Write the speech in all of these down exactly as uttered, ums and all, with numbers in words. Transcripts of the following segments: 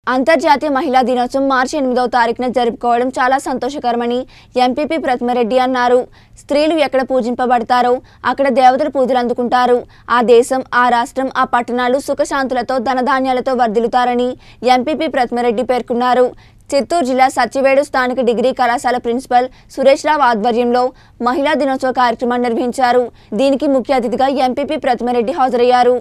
అంతర్జాతీయ మహిళా దినోత్సవం మార్చి ఎనిమిదవ తారీఖున జరుపుకోవడం చాలా సంతోషకరమని ఎంపీపీ ప్రతిమరెడ్డి అన్నారు. స్త్రీలు ఎక్కడ పూజింపబడతారో అక్కడ దేవతలు పూజలు అందుకుంటారు. ఆ దేశం, ఆ రాష్ట్రం, ఆ పట్టణాలు సుఖశాంతులతో ధనధాన్యాలతో వర్ధిల్లుతారని ఎంపీపీ ప్రతిమరెడ్డి పేర్కొన్నారు. చిత్తూరు జిల్లా సత్యవేడు స్థానిక డిగ్రీ కళాశాల ప్రిన్సిపల్ సురేష్ రావు ఆధ్వర్యంలో మహిళా దినోత్సవ కార్యక్రమాన్ని నిర్వహించారు. దీనికి ముఖ్య అతిథిగా ఎంపీపీ ప్రతిమరెడ్డి హాజరయ్యారు.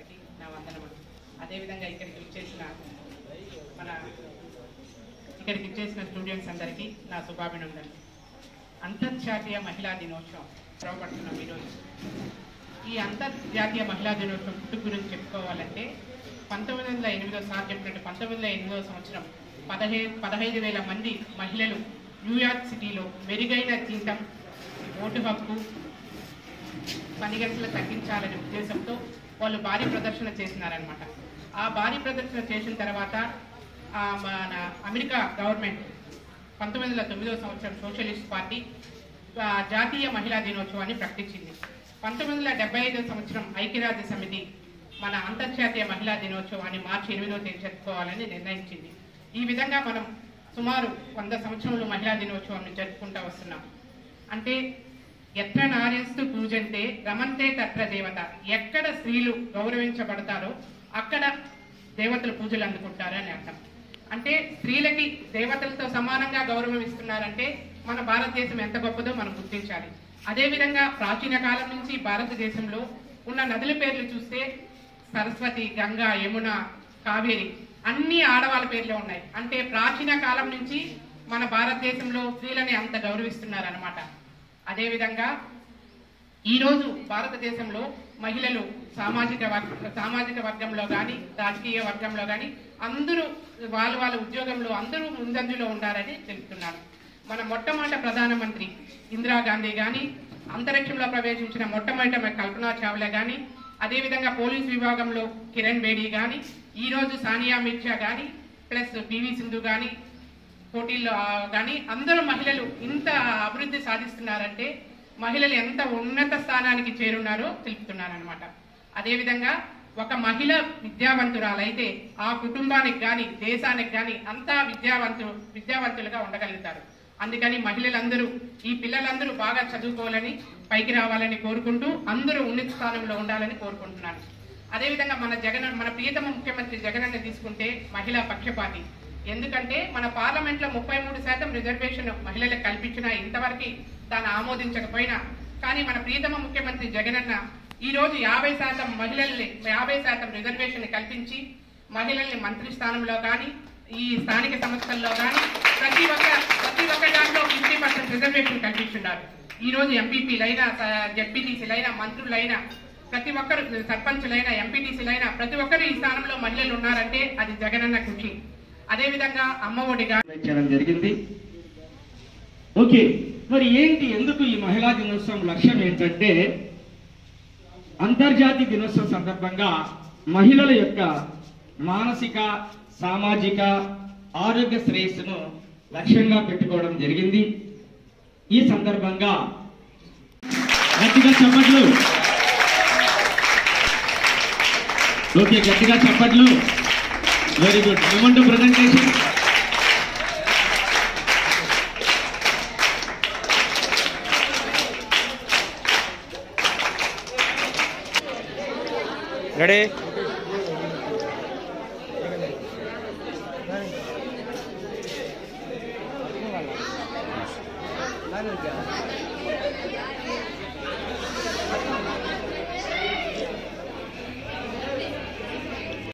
ఇక్కడికి చేసిన స్టూడెంట్స్ అందరికీ నా శుభాభినందనలు. అంతర్జాతీయ మహిళా దినోత్సవం ప్రవపడుతున్నాం ఈరోజు. ఈ అంతర్జాతీయ మహిళా దినోత్సవం పుట్టుక గురించి చెప్పుకోవాలంటే పంతొమ్మిది వందల ఎనిమిదో సార్ చెప్పినట్టు పంతొమ్మిది వందల ఎనిమిదవ సంవత్సరం పదహై పదహైదు వేల మంది మహిళలు న్యూయార్క్ సిటీలో మెరుగైన జీతం, ఓటు హక్కు, పని గంటలు తగ్గించాలనే ఉద్దేశంతో వాళ్ళు భారీ ప్రదర్శన చేసినారనమాట. ఆ భారీ ప్రదర్శన చేసిన తర్వాత మన అమెరికా గవర్నమెంట్ పంతొమ్మిది వందల తొమ్మిదవ సంవత్సరం సోషలిస్ట్ పార్టీ జాతీయ మహిళా దినోత్సవాన్ని ప్రకటించింది. పంతొమ్మిది వందల డెబ్బై ఐదవ సంవత్సరం ఐక్యరాజ్య సమితి మన అంతర్జాతీయ మహిళా దినోత్సవాన్ని మార్చి ఎనిమిదవ తేదీ జరుపుకోవాలని నిర్ణయించింది. ఈ విధంగా మనం సుమారు వంద సంవత్సరంలో మహిళా దినోత్సవాన్ని జరుపుకుంటూ వస్తున్నాం. అంటే ఎత్ర నార్యస్తు పూజంతే రమంతే తత్ర దేవత, ఎక్కడ స్త్రీలు గౌరవించబడతారో అక్కడ దేవతలు పూజలు అందుకుంటారని అర్థం. అంటే స్త్రీలకి దేవతలతో సమానంగా గౌరవం ఇస్తున్నారంటే మన భారతదేశం ఎంత గొప్పదో మనం గుర్తించాలి. అదేవిధంగా ప్రాచీన కాలం నుంచి భారతదేశంలో ఉన్న నదుల పేర్లు చూస్తే సరస్వతి, గంగా, యమున, కావేరి అన్ని ఆడవాళ్ళ పేర్లే ఉన్నాయి. అంటే ప్రాచీన కాలం నుంచి మన భారతదేశంలో స్త్రీలని అంత గౌరవిస్తున్నారనమాట. అదేవిధంగా ఈరోజు భారతదేశంలో మహిళలు సామాజిక సామాజిక వర్గంలో కానీ రాజకీయ వర్గంలో కానీ అందరూ వాళ్ళ వాళ్ళ ఉద్యోగంలో అందరూ ముందంజలో ఉండాలని తెలుపుతున్నారు. మన మొట్టమొదటి ప్రధానమంత్రి ఇందిరాగాంధీ కానీ, అంతరిక్షంలో ప్రవేశించిన మొట్టమొదటి కల్పనా చావ్లా కానీ, అదేవిధంగా పోలీసు విభాగంలో కిరణ్ బేడీ కానీ, ఈరోజు సానియా మిర్జా కానీ, ప్లస్ పివి సింధు కానీ పోటీల్లో కానీ అందరూ మహిళలు ఇంత అభివృద్ధి సాధిస్తున్నారంటే మహిళలు ఎంత ఉన్నత స్థానానికి చేరున్నారో తెలుపుతున్నారనమాట. అదేవిధంగా ఒక మహిళ విద్యావంతురాలైతే ఆ కుటుంబానికి కానీ దేశానికి కానీ అంతా విద్యావంతు విద్యావంతులుగా ఉండగలుగుతారు. అందుకని మహిళలందరూ, ఈ పిల్లలందరూ బాగా చదువుకోవాలని, పైకి రావాలని కోరుకుంటూ అందరూ ఉన్నత స్థానంలో ఉండాలని కోరుకుంటున్నాను. అదేవిధంగా మన జగన్ మన ప్రియతమ ముఖ్యమంత్రి జగనన్న తీసుకుంటే మహిళా పక్షపాతి. ఎందుకంటే మన పార్లమెంట్ లో ముప్పై మూడు శాతం రిజర్వేషన్ మహిళలకు కల్పించినా ఇంతవరకు దాన్ని ఆమోదించకపోయినా కానీ మన ప్రియతమ ముఖ్యమంత్రి జగనన్న ఈ రోజు యాభై శాతం మహిళల్ని యాభై శాతం రిజర్వేషన్ కల్పించి మహిళల్ని మంత్రి స్థానంలో కానీ ఈ స్థానిక సంస్థల్లో కానీ ప్రతి ఒక్క ప్రతి ఒక్క దాంట్లో ఫిఫ్టీ పర్సెంట్ రిజర్వేషన్ కల్పిస్తున్నారు. ఈ రోజు ఎంపీపీలైనా, జెడ్పీటీసీలైనా, మంత్రులైనా, ప్రతి ఒక్కరు సర్పంచులైనా, ఎంపీటీసీలైనా ప్రతి ఒక్కరు ఈ స్థానంలో మహిళలు ఉన్నారంటే అది జగనన్న కృషి. అదేవిధంగా అమ్మ ఒడిగా జరిగింది. ఓకే, మరి ఏంటి, ఎందుకు ఈ మహిళా దినోత్సవం లక్ష్యం ఏంటంటే అంతర్జాతీయ దినోత్సవం సందర్భంగా మహిళల యొక్క మానసిక, సామాజిక, ఆరోగ్య శ్రేయస్సును లక్ష్యంగా పెట్టుకోవడం జరిగింది. ఈ సందర్భంగా గట్టిగా చప్పట్లు, ఓకే గట్టిగా చప్పట్లు. Very good. Moment presentation. Ready.